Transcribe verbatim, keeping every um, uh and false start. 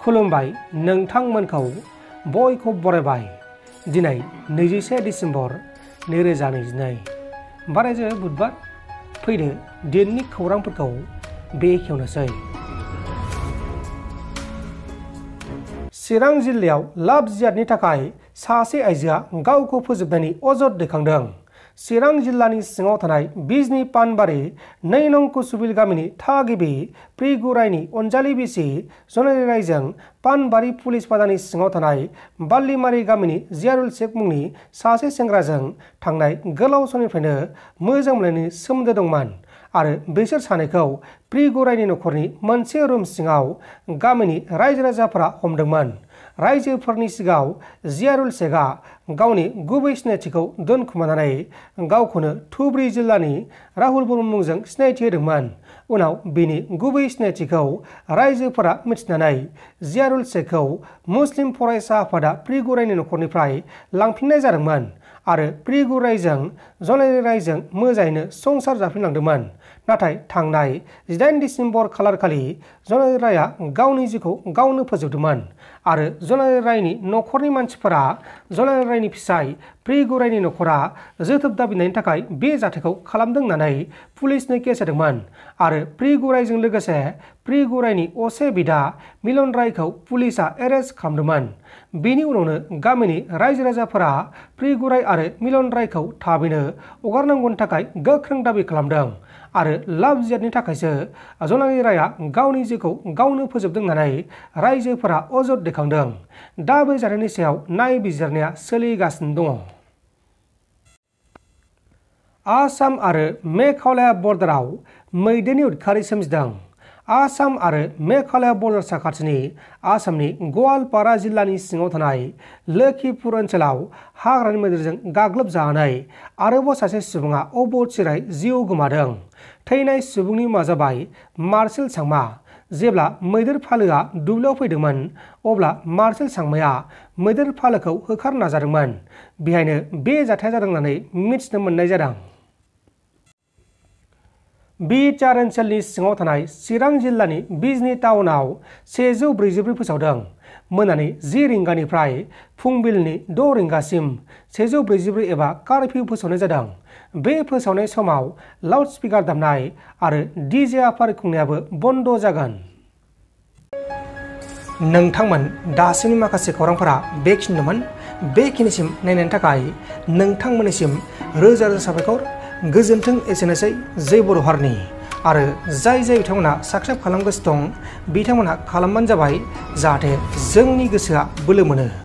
खुलुमबाय नोंथांमोनखौ बयखौ बरायबाय दिनै नैजिसे डिसेम्बर नैरोजा नैजिनै बारायजो बुधबार फैदो दिननि खौरांफोरखौ बेखेवनोसै। चिरां जिल्लायाव लाभ जिहादनि थाखाय सासे आइजोआ गावखौ फोजोबनायनि अजद दैखांदों। चिरां जिल्लानि सिङाव थानाय बिजनी पानबारी नै नं कुसुबिल गामिनि थागिबि प्रिगुरायनि अनजालि बिसि जनायरायजों पानबारी पुलिस बाजारनि सिङाव थानाय बाल्लिमारी गामिनि जियारुल शेख मुंनि सासे सेंग्राजों थांनाय गोलाव समनिफ्रायनो मोजां मोनलायनायनि सोमोन्दो दंमोन आरो बिसोर सानैखौ प्रिगुरायनि नखरनि मोनसे रुम सिङाव गामिनि रायजो राजाफोरा हमदोंमोन। रायजोफोरनि सिगाङाव जियारुल शेखआ गावनि गुबै सिनायथिखौ दोनखुमानानै गावखौनो धुबरी जिल्लानि राहुल बर' मुंजों सिनायथि होदोंमोन। उनाव बिनि गुबै सिनायथिखौ रायजोफोरा मिथिनानै जियारुल शेखखौ मुस्लिम फरायसा आफादा प्रिगुरायनि नखरनिफ्राय लांफिननाय जादोंमोन आरो प्रिगुरायजों जनायरायजों मोजाङैनो संसार जाफिनलांदोंमोन। नाथाय थांनाय जिदाइन डिसेम्बर खालारखालि जनायराया गावनि जिउखौ गावनो फोजोबदोंमोन आरो जनायरायनि नखरनि मानसिफोरा जनायरायनि फिसाय प्रिगुरायनि नखरा जोथोब दाबिनायनि थाखाय बे जाथायखौ खालामदों होननानै पुलिसनो केस होदोंमोन आरो प्रिगुरायजों लोगोसे प्रिगुरायनि असे बिदा मिलन रायखौ पुलिसा एरेस्ट खालामदोंमोन। बेनि उनावनो गामिनि रायजो राजाफोरा प्रिगुराय आरो मिलन रायखौ थाबैनो हगारनांगौनि थाखाय गोख्रों दाबि खालामदों आरो लाभ जिहादनि थाखायसो जनायराया गावनि जिउखौ गावनो फोजोबदों होननानै रायजोफोरा अजद दैखांदों। दा बे जाथायनि सायाव नायबिजिरनाया सोलिगासिनो दङ। आसाम आरो मेघालया बर्डाराव मैदेरनि उदखारि सोमजिदों। आसाम आरो मेघालया बर्डार साखाथिनि आसामनि गवालपारा जिल्लानि सिङाव थानाय लोखिपुर ओनसोलाव हाग्रानि मैदेरजों गाग्लोबजानानै आरोबाव सासे सुबुङा अबथिरायै जिउ गोमादों। थैनाय सुबुंनि मुङा जाबाय मार्शेल सांमा। जेब्ला मैदेर फालोआ दुब्लियाव फैदोंमोन अब्ला मार्शेल सांमाया मैदेर फालोखौ होखारनो नाजादोंमोन। बेहायनो बे जाथाया जादों होननानै मिथिनो मोननाय जादों। बिटिआर ओनसोलनि सिङाव थानाय चिरां जिल्लानि बिजनी टाउनाव सेजौ ब्रैजिब्रै फोसावदों। मोनानि जि रिंगानिफ्राय फुंबिलिनि द' रिंगासिम सेजौ ब्रैजिब्रै एबा कारफिउ फोसावनाय जादों। बे फोसावनाय समाव लाउड स्पिकार दामनाय आरो डिजे आफार खुंनायाबो बन्द जागोन। नोंथांमोन दासिमनि माखासे खौरांफोरा बेखिनिमोन। बेखिनिसिम नायनायनि थाखाय नोंथांमोननिसिम रोजा रोजा साबायखर। गोजोन्थों एसेनोसै जै बर' हारिनि। आरो जाय जाय बिथांमोनहा साबस्क्राइब खालामगासिनो दं बिथांमोनहा खालामबानो जाबाय जाहाथे जोंनि गोसोआ बोलो मोनो।